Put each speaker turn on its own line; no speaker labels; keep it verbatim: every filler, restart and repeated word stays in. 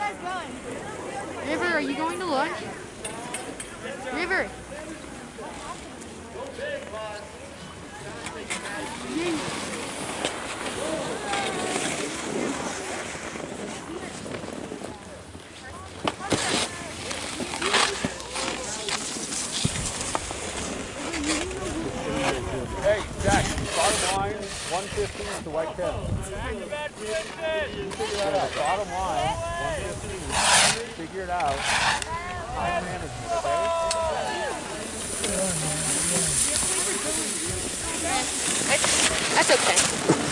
River, are you going to lunch? River.
Hey, Jack, bottom line, one fifteen to White Kettle. Figure that out. Bottom line, one fifteen. Figure it out. Time management, okay?
That's okay.